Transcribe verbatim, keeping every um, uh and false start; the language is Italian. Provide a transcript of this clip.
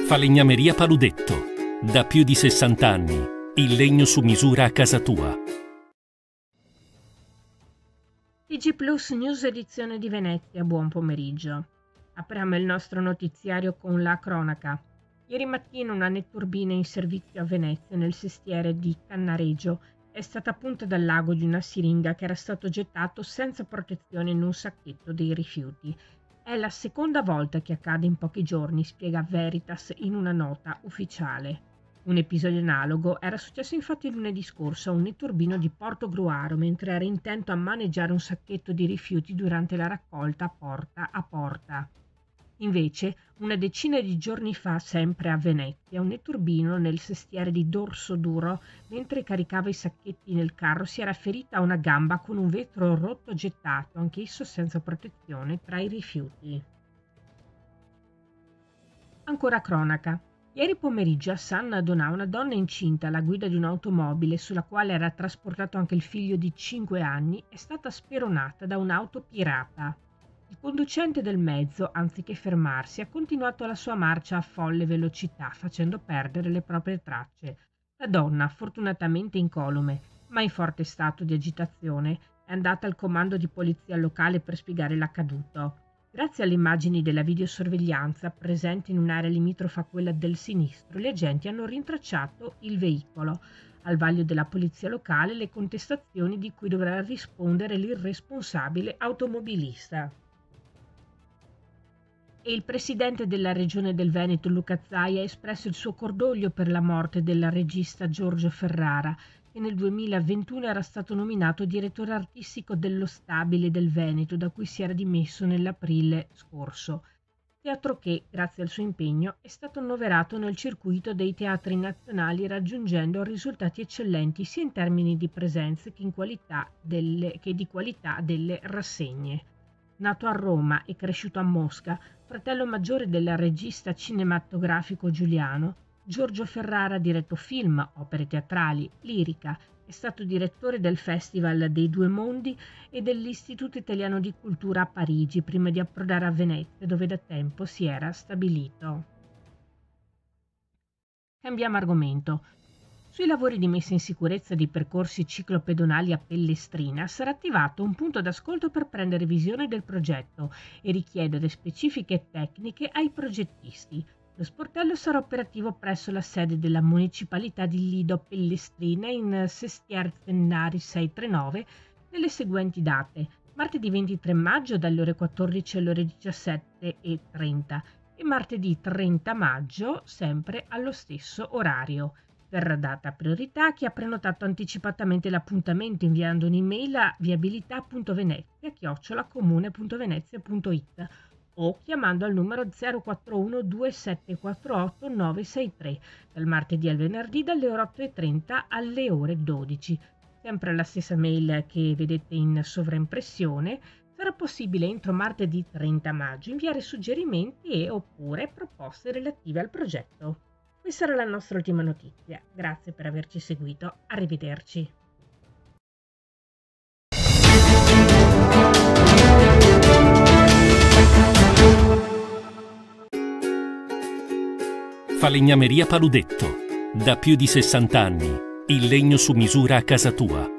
Falegnameria Paludetto. Da più di sessanta anni. Il legno su misura a casa tua. T G Plus News edizione di Venezia, buon pomeriggio. Apriamo il nostro notiziario con la cronaca. Ieri mattina una netturbina in servizio a Venezia, nel sestiere di Cannaregio, è stata punta dal lago di una siringa che era stato gettato senza protezione in un sacchetto dei rifiuti. È la seconda volta che accade in pochi giorni, spiega Veritas in una nota ufficiale. Un episodio analogo era successo infatti lunedì scorso a un netturbino di Portogruaro mentre era intento a maneggiare un sacchetto di rifiuti durante la raccolta porta a porta. Invece, una decina di giorni fa, sempre a Venezia, un netturbino nel sestiere di Dorsoduro, mentre caricava i sacchetti nel carro, si era ferita a una gamba con un vetro rotto gettato, anch'esso senza protezione, tra i rifiuti. Ancora cronaca. Ieri pomeriggio a San Donà una donna incinta alla guida di un'automobile sulla quale era trasportato anche il figlio di cinque anni è stata speronata da un'auto pirata. Il conducente del mezzo, anziché fermarsi, ha continuato la sua marcia a folle velocità, facendo perdere le proprie tracce. La donna, fortunatamente incolume, ma in forte stato di agitazione, è andata al comando di polizia locale per spiegare l'accaduto. Grazie alle immagini della videosorveglianza presenti in un'area limitrofa a quella del sinistro, gli agenti hanno rintracciato il veicolo. Al vaglio della polizia locale le contestazioni di cui dovrà rispondere l'irresponsabile automobilista. E il presidente della regione del Veneto, Luca Zaia, ha espresso il suo cordoglio per la morte del regista Giorgio Ferrara, che nel duemilaventuno era stato nominato direttore artistico dello Stabile del Veneto, da cui si era dimesso nell'aprile scorso. Teatro che, grazie al suo impegno, è stato annoverato nel circuito dei teatri nazionali, raggiungendo risultati eccellenti sia in termini di presenze che, in qualità delle, che di qualità delle rassegne. Nato a Roma e cresciuto a Mosca, fratello maggiore del regista cinematografico Giuliano, Giorgio Ferrara ha diretto film, opere teatrali, lirica, è stato direttore del Festival dei Due Mondi e dell'Istituto Italiano di Cultura a Parigi, prima di approdare a Venezia, dove da tempo si era stabilito. Cambiamo argomento. Sui lavori di messa in sicurezza di percorsi ciclopedonali a Pellestrina sarà attivato un punto d'ascolto per prendere visione del progetto e richiedere specifiche tecniche ai progettisti. Lo sportello sarà operativo presso la sede della municipalità di Lido Pellestrina in Sestiere Tennari seicentotrentanove nelle seguenti date: martedì ventitré maggio dalle ore quattordici alle ore diciassette e trenta e martedì trenta maggio sempre allo stesso orario. Verrà data priorità a chi ha prenotato anticipatamente l'appuntamento inviando un'email a viabilità punto venezia chiocciola comune punto venezia punto it o chiamando al numero zero quattro uno due sette quattro otto nove sei tre dal martedì al venerdì dalle ore otto e trenta alle ore dodici. Sempre alla stessa mail che vedete in sovraimpressione, sarà possibile entro martedì trenta maggio inviare suggerimenti e oppure proposte relative al progetto. Questa era la nostra ultima notizia. Grazie per averci seguito. Arrivederci. Falegnameria Paludetto. Da più di sessanta anni. Il legno su misura a casa tua.